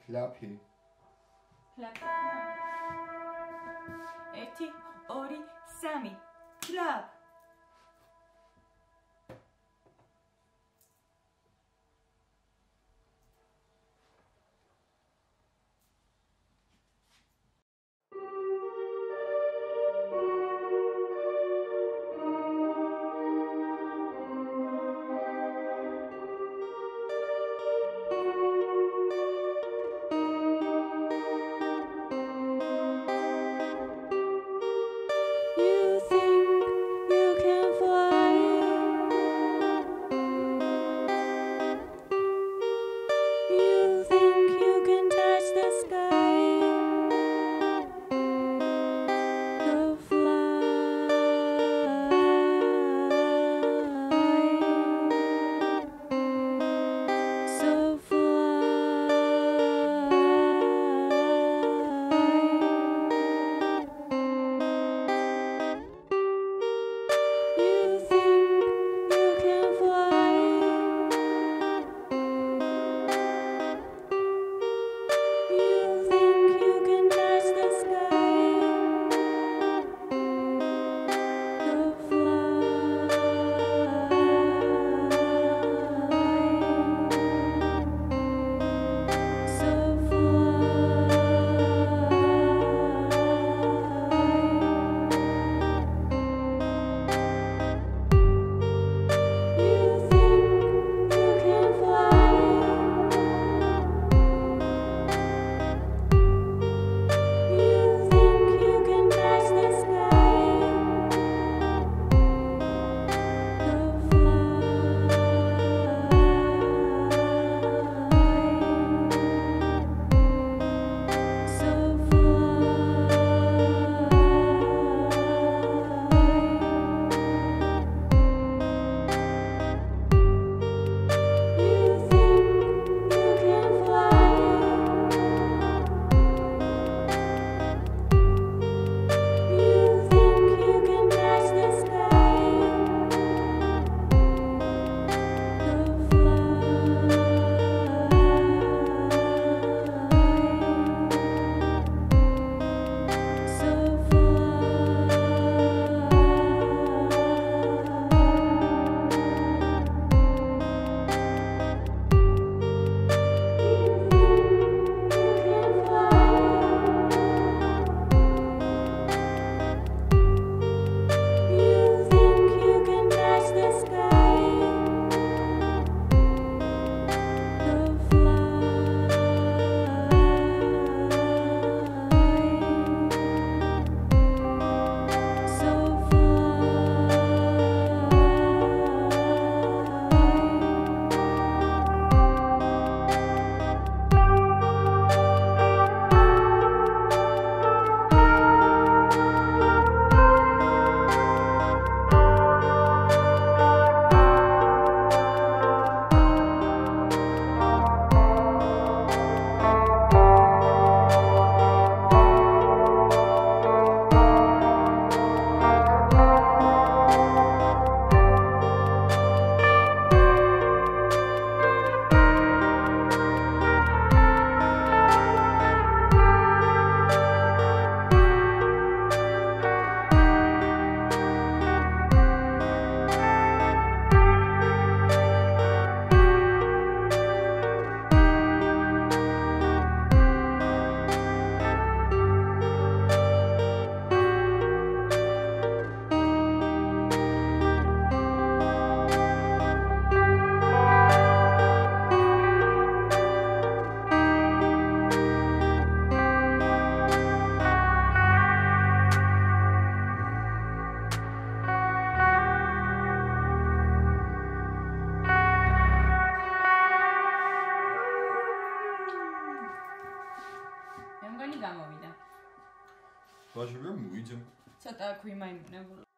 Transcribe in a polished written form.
Klapi. ერთი, ორი, სამი. Clap. You think you can fly? You think you can touch the sky? So fly, so fly. You think you can fly? You think you can touch the sky? So fly, so fly. You think you can fly? You think you can touch the sky? So fly, so fly. You think you can fly? You think you can touch the sky? So fly, so fly. You think you can touch the sky? So fly, so fly. მე მგონი გამოვიდა. ბაჟები მივიძენ. ცოტა ქვიმაიმუნებული.